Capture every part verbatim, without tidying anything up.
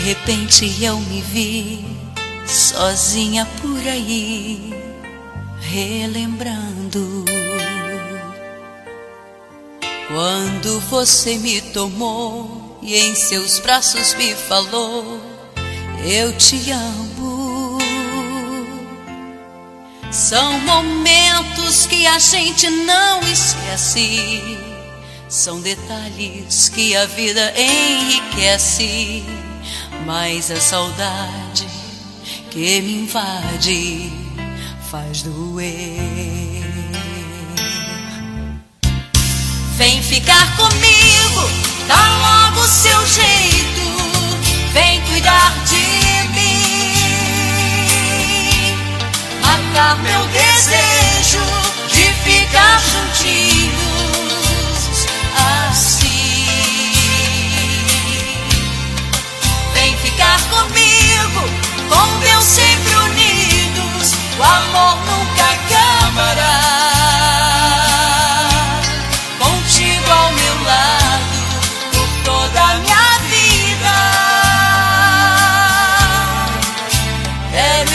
repente eu me vi sozinha por aí, relembrando quando você me tomou e em seus braços me falou: eu te amo. São momentos que a gente não esquece, são detalhes que a vida enriquece, mas a saudade que me invade faz doer. Vem ficar comigo, dá logo seu jeito, vem cuidar de mim, matar meu desejo de ficar juntinhos assim. Vem ficar comigo, com Deus sempre unidos, o amor nunca acabará. Contigo ao meu lado, por toda a minha vida, quero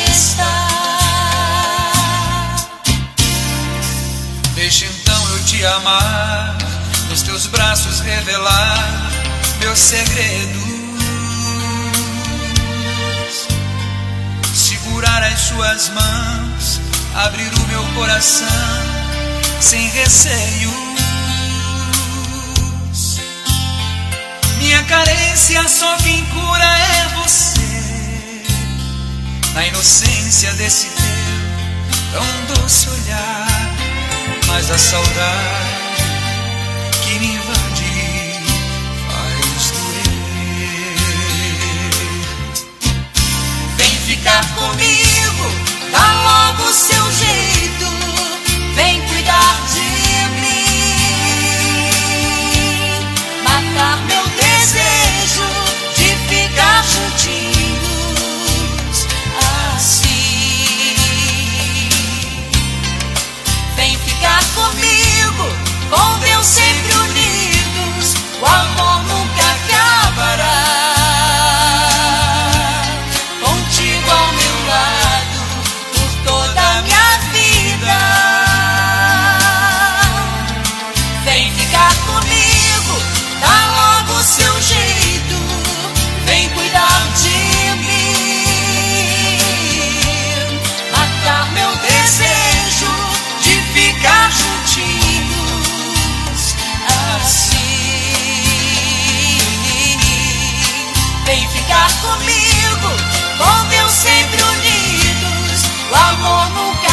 estar. Deixa então eu te amar, nos teus braços revelar meus segredos, segurar as suas mãos, abrir o meu coração sem receios. Minha carência só quem cura é você, na inocência desse teu tão doce olhar, mas a saudade que me invade faz doer. Vem ficar comigo, dá logo seu jeito, vem cuidar de mim, matar meu desejo de ficar juntinhos assim. Vem ficar comigo, com Deus sempre unidos, o amor nunca acabará. Contigo ao meu lado, por toda a minha vida. Vem ficar comigo, dá logo seu jeito, vem cuidar de mim, matar meu desejo de ficar juntinhos assim. Vem ficar comigo, com Deus sempre unidos, o amor nunca